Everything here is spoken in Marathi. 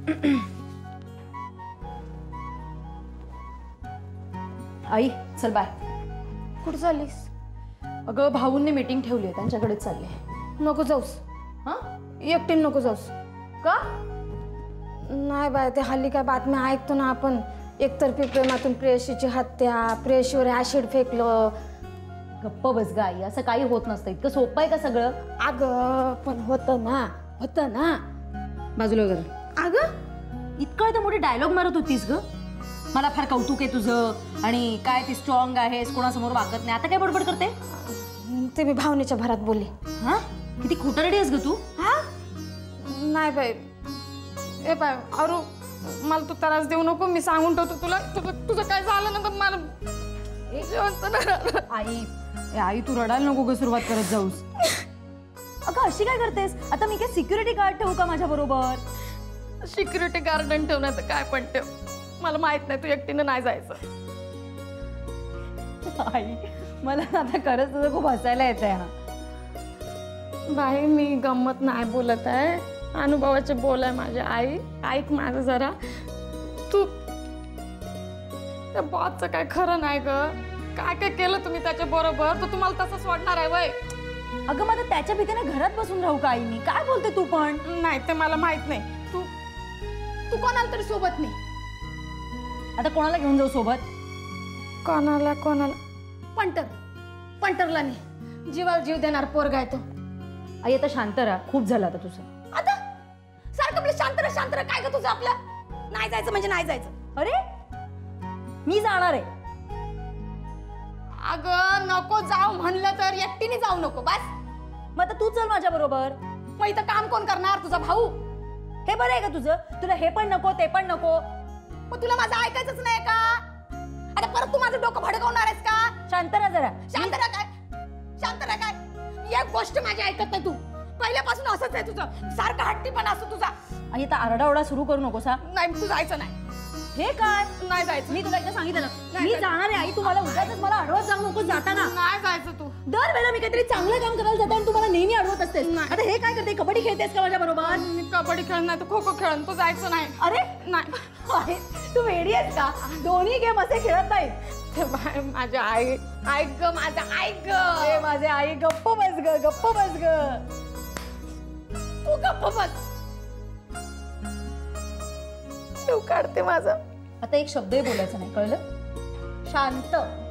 आई चल बाय. कुठं चाललीस? अगं भाऊंनी मीटिंग ठेवली आहे, त्यांच्याकडेच चालले. नको जाऊस. हां एकटीन नको जाऊस. का? नाही बाय, ते हल्ली काय बातम्या ऐकतो ना आपण, एकतर्फी प्रेमातून प्रेयसीची हत्या, प्रेयसीवर ऍसिड फेकलं. गप्प बस ग आई, असं काही होत नसतं. इतकं सोपं आहे का सगळं? अगं पण होतं ना. बाजूला वगैरे. अगं इतकं तर मोठी डायलॉग मारत होतीस ग. मला फार कौतुक आहे तुझं आणि काय ती स्ट्रॉंग आहेस, कोणासमोर वागत नाही. आता काय बडबड करते? ते मी भावनेच्या भरात बोलली. हा किती खोटारडी आहेस ग तू. हा नाही बाई. ए बाय अरू, मला तू त्रास देऊ नको. मी सांगून ठेवतो तुला, तुझं काय झालं ना तर मला आई तू रडायला नको ग, सुरुवात करत जाऊस. अगं अशी काय करतेस? आता मी काय सिक्युरिटी गार्ड ठेवू का माझ्या बरोबर? सिक्युरिटी गार्डन ठेवण्यात काय पण ठेव, मला माहित नाही. तू एकटीनं नाही जायचं. आई मला आता खरंच तुझं खूप हसायला येत आहे. हा बाई मी गंमत नाही बोलत आहे, अनुभवाचे बोल आहे माझी आई. ऐक माझं जरा. तू त्या बॉसचं काय खरं नाही ग. काय काय केलं तुम्ही त्याच्या बरोबर, तर तुम्हाला तसं सोडणार आहे वय? अगं मला त्याच्या भीतीने घरात बसून राहू का आई मी? काय बोलते तू पण? नाही ते मला माहित नाही. तू कोणाला तरी सोबत नाही. आता कोणाला घेऊन जाऊ सोबत? कोणाला पंटरला नाही. जीवाला जीव देणार पोरगा आहे तो. आई आता शांत राहा, खूप झालं आता तुझं. आता सारखं आपलं शांत राहा काय ग तुझं? आपलं नाही जायचं म्हणजे नाही जायचं. अरे मी जाणार आहे. अगं नको जाऊ म्हणलं तर एकटीने जाऊ नको बस. मग आता तू चल माझ्या बरोबर. मग इथं काम कोण करणार? तुझा भाऊ. हे बरं आहे का तुझं? तुला हे पण नको ते पण नको. मग तुला माझं ऐकायचंच नाही का? आता परत तू माझं डोकं भडकवणार आहेस का? शांत राहा जरा. शांत राहा काय? एक गोष्ट माझी ऐकत नाही तू. पहिल्यापासून असंच आहे तुझं, सारखं हट्टी पण असतो तुझा. आणि आता आरडाओरडा सुरू करू नकोस. हा नाही तू जायचं नाही. हे काय? नाही जायचं. मी तुला एकदा सांगितलं मी जाणार आहे. आई तुम्हाला उगाचच मला अडवत जाऊ नको जाताना. नाही जायचं तू. दर वेळेला मी काहीतरी चांगलं काम करायला जाते आणि तुम्हाला नेहमी अडवत असतेस. आता हे काय करते? कबड्डी खेळतेस का माझ्या बरोबर? मी कबड्डी खेळ नाही तर खो खो खेळ. तू जायचं नाही. अरे नाही. तू वेडी आहेस का? दोन्ही गेम असे खेळत नाही. ते बाय माझ्या आई. ऐक ग माझं ऐक ग. माझे आई गप्प बस ग, गप्प बस ग. तू गप्प बस. जीव काढते माझा. आता एक शब्दही बोलायचा नाही, कळलं? शांत.